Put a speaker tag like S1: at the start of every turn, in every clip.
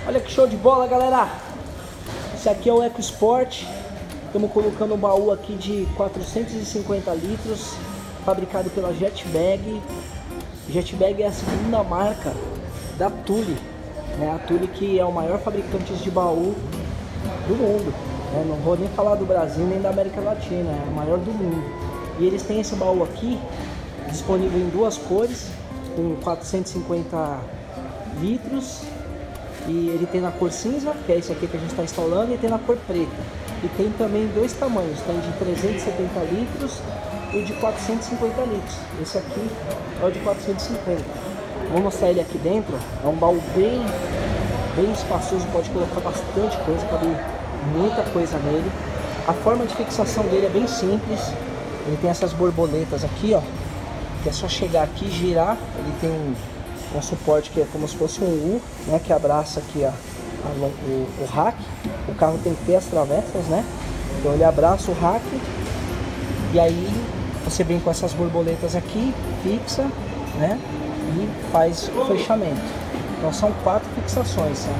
S1: Olha que show de bola, galera. Esse aqui é o EcoSport. Estamos colocando um baú aqui de 450 litros, fabricado pela Jetbag. Jetbag é a segunda marca da Thule, né? A Thule que é o maior fabricante de baú do mundo, né? Não vou nem falar do Brasil nem da América Latina, é o maior do mundo. E eles têm esse baú aqui disponível em duas cores, com 450 litros. E ele tem na cor cinza, que é esse aqui que a gente está instalando, e tem na cor preta. E tem também dois tamanhos, tem de 370 litros e de 450 litros. Esse aqui é o de 450. Vou mostrar ele aqui dentro. É um baú bem espaçoso, pode colocar bastante coisa, cabe muita coisa nele. A forma de fixação dele é bem simples. Ele tem essas borboletas aqui, ó, que é só chegar aqui e girar. Ele tem um suporte que é como se fosse um U, né, que abraça aqui o rack. O carro tem que ter as travessas, né? Então ele abraça o rack e aí você vem com essas borboletas aqui, fixa, né? E faz o fechamento. Então são 4 fixações, são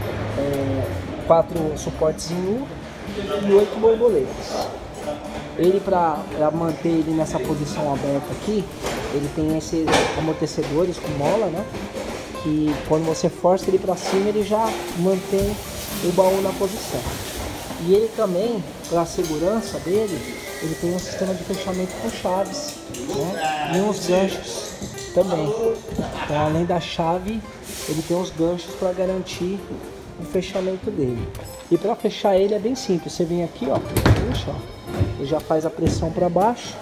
S1: 4 suportes em U e 8 borboletas. Ele, para manter ele nessa posição aberta aqui, ele tem esses amortecedores com mola, né? Que quando você força ele para cima, ele já mantém o baú na posição. E ele também, para a segurança dele, ele tem um sistema de fechamento com chaves, né? E uns ganchos também. Então, além da chave, ele tem uns ganchos para garantir o fechamento dele. E para fechar ele é bem simples. Você vem aqui, ó, puxa, ó, ele já faz a pressão para baixo.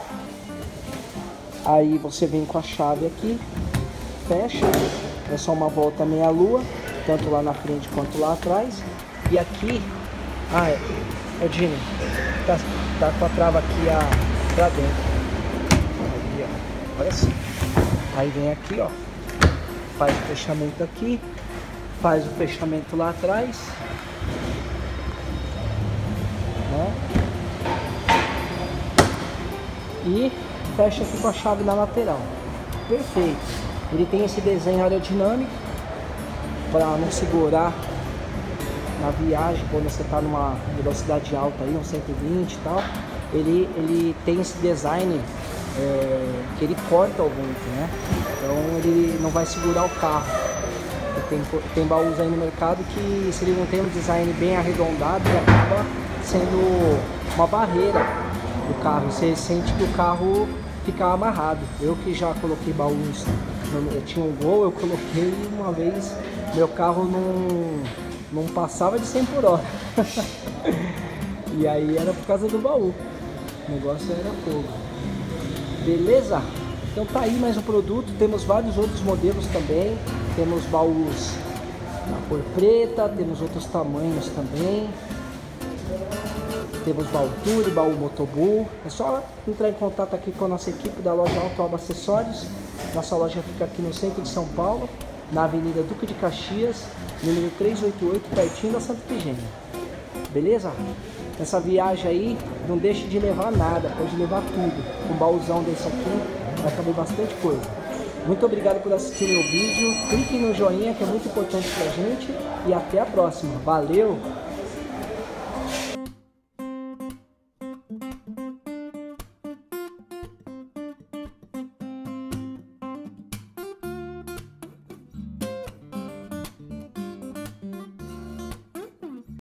S1: Aí você vem com a chave aqui, fecha, é só uma volta meia lua, tanto lá na frente quanto lá atrás. E aqui, Edinho, tá com a trava aqui pra dentro. Aí, ó, olha assim. Aí vem aqui, ó, faz o fechamento aqui, faz o fechamento lá atrás, né? E fecha aqui com a chave na lateral. Perfeito. Ele tem esse desenho aerodinâmico para não segurar na viagem quando você está numa velocidade alta aí, uns 120 e tal. Ele tem esse design que ele corta o vento, né? Então ele não vai segurar o carro. Tem baús aí no mercado que, se ele não tem um design bem arredondado, ele acaba sendo uma barreira do carro. Você sente que o carro fica amarrado. Eu que já coloquei baús, eu tinha um Gol, eu coloquei uma vez, meu carro não passava de 100 por hora. E aí era por causa do baú. O negócio era fogo. Beleza? Então tá aí mais um produto. Temos vários outros modelos também. Temos baús na cor preta, temos outros tamanhos também. Temos baú Thule, baú Motobull. É só entrar em contato aqui com a nossa equipe da loja Auto Acessórios. Nossa loja fica aqui no centro de São Paulo, na Avenida Duque de Caxias, número 388, pertinho da Santa Efigênia. Beleza? Nessa viagem aí, não deixe de levar nada, pode levar tudo. Um baúzão desse aqui vai caber bastante coisa. Muito obrigado por assistir meu vídeo. Clique no joinha, que é muito importante pra gente. E até a próxima. Valeu!